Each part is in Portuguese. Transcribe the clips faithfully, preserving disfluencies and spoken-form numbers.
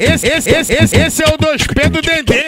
Esse, esse, esse, esse, esse é o dois P do Dendê.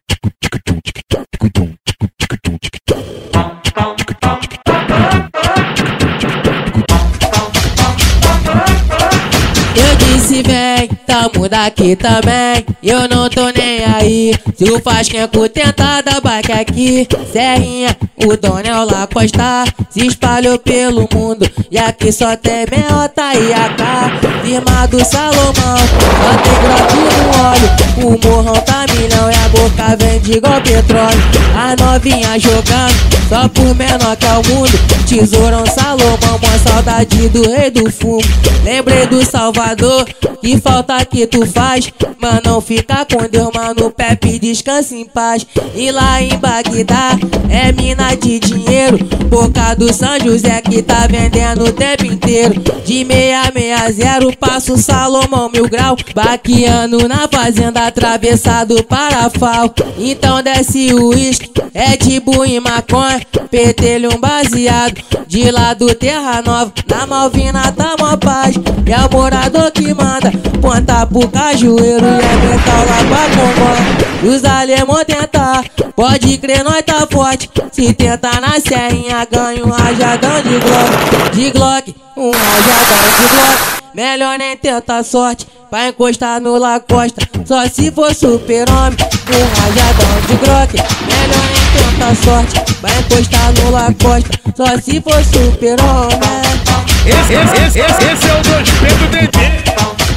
Eu disse vem, tamo daqui também. Eu não tô nem aí. Se o Fasquenco tentar dar baque aqui, Serrinha, o Donel lá Costa se espalhou pelo mundo. E aqui só tem Meota e A K. Firmado Salomão, só tem Glock no óleo. O morrão tá milhão e a boca vende igual petróleo. A novinha jogando, só por menor que é o mundo. Tesourão Salomão, uma saudade do rei do fumo. Lembrei do Salvador, que falta que tu faz. Mas não fica com Deus, mano, Pepe descansa em paz. E lá em Bagdá é mina de dinheiro. Boca do São José que tá vendendo o tempo inteiro. De seiscentos e sessenta passo Salomão mil grau. Baqueando na fazenda atravessado Parafal. Então desce o uísque, é de e maconha. Petelho um baseado, de lá do Terra Nova. Na Malvina tá mó paz, e é o morador que manda. Ponta pro cajueiro e é metal lá pra Congonha. Os alemão tentar, pode crer nós tá forte. Se tentar na serrinha ganha um rajadão de Glock. De Glock, um rajadão de Glock. Melhor nem tentar sorte pra encostar no Lacosta. Só se for super-homem, um rajadão de Glock. Melhor nem tentar sorte pra encostar no Lacosta. Só se for super-homem. Esse, esse, esse, esse, esse é o dois P do Dendê.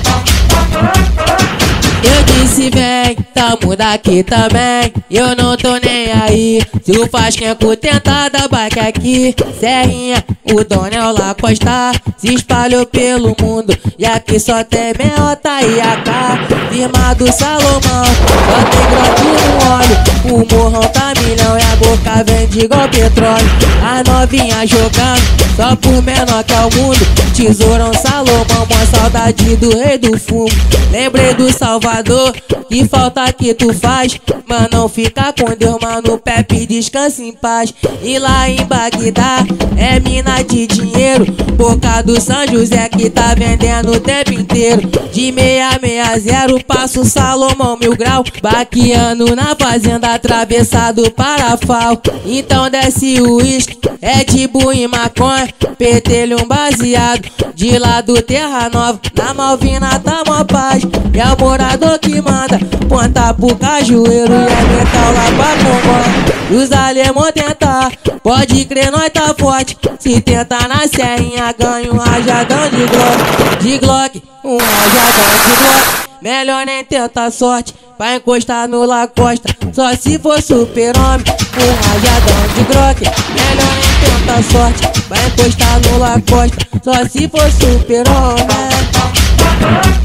Eu disse vem, tamo daqui também. Eu não tô nem aí. Se o Fasquenco tentar dar baque aqui, Serrinha, o Donel lá Costa se espalhou pelo mundo. E aqui só tem Meota e A K. Firmado Salomão, só tem Glock no óleo. O morrão tá milhão e a boca vende igual petróleo. A novinha jogando, só por menor que é o mundo. Tesourão Salomão, uma saudade do rei do fumo. Lembrei do Salvador, que falta que tu faz. Mas não fica com Deus, mano, Pepe descansa em paz. E lá em Bagdá é mina de dinheiro. Boca do São José que tá vendendo o tempo inteiro. De seiscentos e sessenta passo Salomão mil grau. Baqueando na fazenda atravessado Parafal. Então desce o uísque, é de e maconha. Petelho um baseado, de lá do Terra Nova. Na Malvina tá mó paz, e é o morador que manda. Ponta pro cajueiro e é metal lá pra Congonha. Os alemão tentar, pode crer nós tá forte. Se tentar na serrinha ganha um rajadão de Glock. De Glock, um rajadão de Glock. Melhor nem tentar sorte pra encostar no Lacosta. Só se for super-homem, um rajadão de Glock. Melhor nem tentar sorte pra encostar no Lacosta. Só se for super-homem.